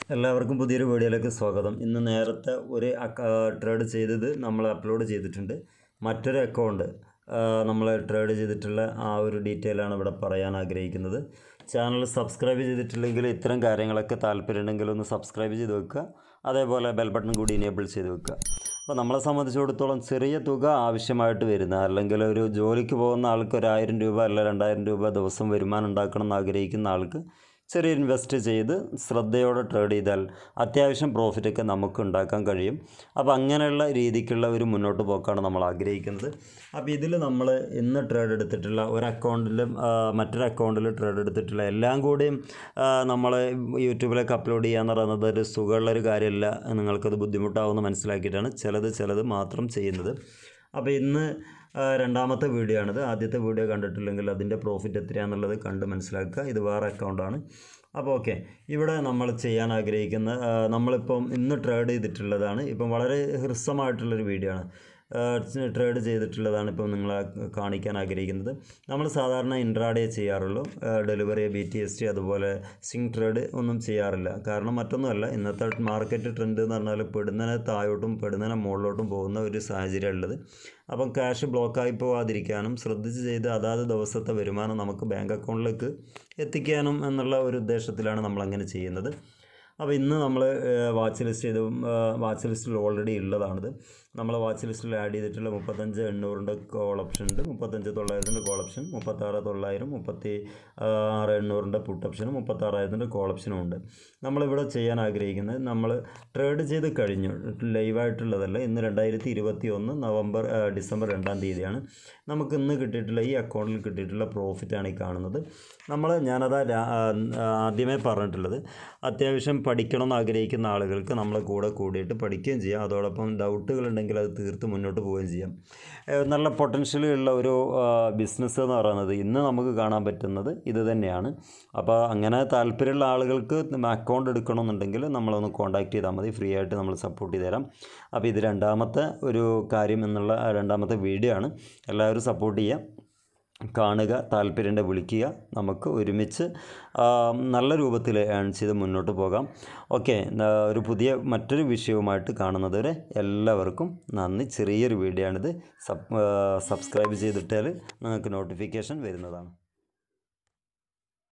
എല്ലാവർക്കും പുതിയൊരു വീഡിയോയിലേക്ക് സ്വാഗതം. ഇന്ന് നേരത്തെ ഒരു ട്രേഡ് ചെയ്തത് നമ്മൾ അപ്ലോഡ് ചെയ്തിട്ടുണ്ട്. മറ്റൊരു അക്കൗണ്ട് നമ്മൾ ട്രേഡ് ചെയ്തിട്ടുള്ള ആ ഒരു ഡീറ്റെയിലാണ് ഇവിടെ പറയാൻ ആഗ്രഹിക്കുന്നത്. ചാനൽ സബ്സ്ക്രൈബ് ചെയ്തിട്ടില്ലെങ്കിൽ ഇത്തരം കാര്യങ്ങളൊക്കെ താല്പര്യമുണ്ടെങ്കിൽ ഒന്ന് സബ്സ്ക്രൈബ് ചെയ്ത് വെക്കുക. അതേപോലെ ബെൽ ബട്ടൺ കൂടി ഇനേബിൾ ചെയ്ത് വെക്കുക. അപ്പോൾ നമ്മളെ സംബന്ധിച്ചിടത്തോളം ചെറിയ തുക ആവശ്യമായിട്ട് വരുന്ന, അല്ലെങ്കിൽ ഒരു ജോലിക്ക് പോകുന്ന ആൾക്ക് 1000 രൂപ അല്ല 2000 രൂപ ദിവസം വരുമാനം ഉണ്ടാക്കണം എന്ന് ആഗ്രഹിക്കുന്ന ആൾക്ക് ചെറിയ ഇൻവെസ്റ്റ് ചെയ്ത് ശ്രദ്ധയോടെ ട്രേഡ് ചെയ്താൽ അത്യാവശ്യം പ്രോഫിറ്റൊക്കെ നമുക്ക് ഉണ്ടാക്കാൻ കഴിയും. അപ്പോൾ അങ്ങനെയുള്ള രീതിക്കുള്ള ഒരു മുന്നോട്ട് പോക്കാണ് നമ്മൾ ആഗ്രഹിക്കുന്നത്. അപ്പോൾ ഇതിൽ നമ്മൾ ഇന്ന് ട്രേഡ് എടുത്തിട്ടുള്ള ഒരു അക്കൗണ്ടിലും മറ്റൊരു അക്കൗണ്ടിൽ ട്രേഡ് എടുത്തിട്ടുള്ള എല്ലാം കൂടിയും നമ്മൾ യൂട്യൂബിലേക്ക് അപ്ലോഡ് ചെയ്യാന്ന് പറയുന്നത് ഒരു സുഖമുള്ളൊരു കാര്യമല്ല. നിങ്ങൾക്കത് ബുദ്ധിമുട്ടാവുമെന്ന് മനസ്സിലാക്കിയിട്ടാണ് ചിലത് മാത്രം ചെയ്യുന്നത്. അപ്പോൾ ഇന്ന് രണ്ടാമത്തെ വീഡിയോ ആണിത്. ആദ്യത്തെ വീഡിയോ കണ്ടിട്ടില്ലെങ്കിൽ അതിൻ്റെ പ്രോഫിറ്റ് എത്രയാണെന്നുള്ളത് കണ്ട് മനസ്സിലാക്കുക. ഇത് വേറെ അക്കൗണ്ടാണ്. അപ്പോൾ ഓക്കെ, ഇവിടെ നമ്മൾ ചെയ്യാൻ ആഗ്രഹിക്കുന്ന നമ്മളിപ്പം ഇന്ന് ട്രേഡ് ചെയ്തിട്ടുള്ളതാണ്. ഇപ്പം വളരെ ഹ്രസ്വമായിട്ടുള്ളൊരു വീഡിയോ ആണ്. ട്രേഡ് ചെയ്തിട്ടുള്ളതാണ് ഇപ്പം നിങ്ങളെ കാണിക്കാൻ ആഗ്രഹിക്കുന്നത്. നമ്മൾ സാധാരണ ഇൻട്രാഡേ ചെയ്യാറുള്ളൂ. ഡെലിവറി, BTST അതുപോലെ സ്വിംഗ് ട്രേഡ് ഒന്നും ചെയ്യാറില്ല. കാരണം മറ്റൊന്നുമല്ല, ഇന്നത്തെ മാർക്കറ്റ് ട്രെൻഡ് എന്ന് പറഞ്ഞാൽ പെടുന്നതിനെ താഴോട്ടും പെടുന്നതിനെ മുകളിലോട്ടും പോകുന്ന ഒരു സാഹചര്യം ഉള്ളത്. അപ്പം ക്യാഷ് ബ്ലോക്കായി പോകാതിരിക്കാനും ശ്രദ്ധിച്ച് ചെയ്ത് അതാത് ദിവസത്തെ വരുമാനം നമുക്ക് ബാങ്ക് അക്കൗണ്ടിലേക്ക് എത്തിക്കാനും എന്നുള്ള ഒരു ഉദ്ദേശത്തിലാണ് നമ്മളങ്ങനെ ചെയ്യുന്നത്. അപ്പോൾ ഇന്ന് നമ്മൾ വാച്ച് ലിസ്റ്റിൽ ഓൾറെഡി ഉള്ളതാണിത്. നമ്മൾ വാച്ച് ലിസ്റ്റിൽ ആഡ് ചെയ്തിട്ടുള്ള 35,800 കോൾ ഓപ്ഷൻ ഉണ്ട്, 35,900 കോൾ ഓപ്ഷൻ, 36,900, 36,800 പുട്ട് ഓപ്ഷനും 36,000 കോൾ ഓപ്ഷനും ഉണ്ട്. നമ്മളിവിടെ ചെയ്യാൻ ആഗ്രഹിക്കുന്നത്, നമ്മൾ ട്രേഡ് ചെയ്ത് കഴിഞ്ഞു, ലൈവായിട്ടുള്ളതല്ല. ഇന്ന് 2021 ഡിസംബർ 2-ാം തീയതിയാണ്. നമുക്ക് ഇന്ന് കിട്ടിയിട്ടുള്ള ഈ അക്കൗണ്ടിൽ കിട്ടിയിട്ടുള്ള പ്രോഫിറ്റാണ് ഈ കാണുന്നത്. ഞാനത് ആദ്യമേ പറഞ്ഞിട്ടുള്ളത്, അത്യാവശ്യം പഠിക്കണം എന്ന് ആഗ്രഹിക്കുന്ന ആളുകൾക്ക് നമ്മളെ കൂടെ കൂടിയിട്ട് പഠിക്കുകയും ചെയ്യാം. അതോടൊപ്പം ഡൗട്ടുകളുണ്ടെങ്കിൽ അത് തീർത്ത് മുന്നോട്ട് പോവുകയും ചെയ്യാം. നല്ല പൊട്ടൻഷ്യൽ ഉള്ള ഒരു ബിസിനസ് എന്ന് പറയുന്നത് ഇന്ന് നമുക്ക് കാണാൻ പറ്റുന്നത് ഇത് തന്നെയാണ്. അപ്പോൾ അങ്ങനെ താല്പര്യമുള്ള ആളുകൾക്ക് അക്കൗണ്ട് എടുക്കണമെന്നുണ്ടെങ്കിൽ നമ്മളൊന്ന് കോൺടാക്റ്റ് ചെയ്താൽ മതി. ഫ്രീ ആയിട്ട് നമ്മൾ സപ്പോർട്ട് ചെയ്ത് തരാം. അപ്പോൾ ഇത് രണ്ടാമത്തെ ഒരു കാര്യം എന്നുള്ള രണ്ടാമത്തെ വീഡിയോ ആണ്. എല്ലാവരും സപ്പോർട്ട് ചെയ്യാം, കാണുക, താല്പര്യമുണ്ട് വിളിക്കുക. നമുക്ക് ഒരുമിച്ച് നല്ല രൂപത്തിൽ ഏൺ ചെയ്ത് മുന്നോട്ട് പോകാം. ഓക്കെ, മറ്റൊരു വിഷയവുമായിട്ട് കാണുന്നതുവരെ എല്ലാവർക്കും നന്ദി. ചെറിയൊരു വീഡിയോ ആണിത്. സബ്സ്ക്രൈബ് ചെയ്തിട്ടാൽ നിങ്ങൾക്ക് നോട്ടിഫിക്കേഷൻ വരുന്നതാണ്.